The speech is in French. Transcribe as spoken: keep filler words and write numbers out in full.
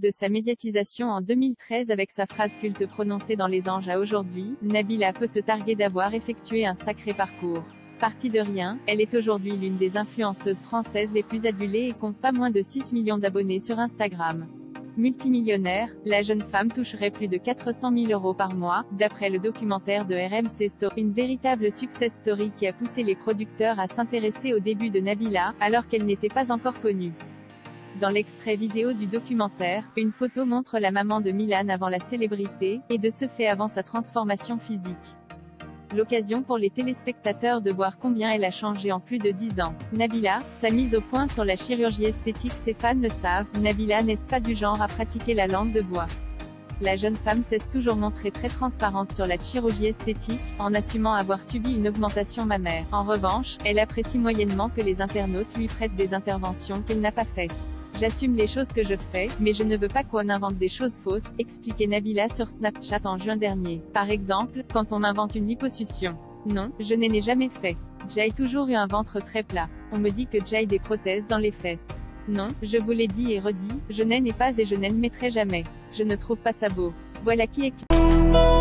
De sa médiatisation en deux mille treize avec sa phrase culte prononcée dans Les Anges à aujourd'hui, Nabila peut se targuer d'avoir effectué un sacré parcours. Partie de rien, elle est aujourd'hui l'une des influenceuses françaises les plus adulées et compte pas moins de six millions d'abonnés sur Instagram. Multimillionnaire, la jeune femme toucherait plus de quatre cent mille euros par mois, d'après le documentaire de R M C Story, une véritable success story qui a poussé les producteurs à s'intéresser au début de Nabila, alors qu'elle n'était pas encore connue. Dans l'extrait vidéo du documentaire, une photo montre la maman de Milan avant la célébrité, et de ce fait avant sa transformation physique. L'occasion pour les téléspectateurs de voir combien elle a changé en plus de dix ans. Nabila, sa mise au point sur la chirurgie esthétique, ses fans le savent, Nabila n'est pas du genre à pratiquer la langue de bois. La jeune femme s'est toujours montrée très transparente sur la chirurgie esthétique, en assumant avoir subi une augmentation mammaire. En revanche, elle apprécie moyennement que les internautes lui prêtent des interventions qu'elle n'a pas faites. J'assume les choses que je fais, mais je ne veux pas qu'on invente des choses fausses, expliquait Nabila sur Snapchat en juin dernier. Par exemple, quand on invente une liposuction. Non, je n'en ai jamais fait. J'ai toujours eu un ventre très plat. On me dit que j'ai des prothèses dans les fesses. Non, je vous l'ai dit et redit, je n'en ai pas et je n'en mettrai jamais. Je ne trouve pas ça beau. Voilà qui est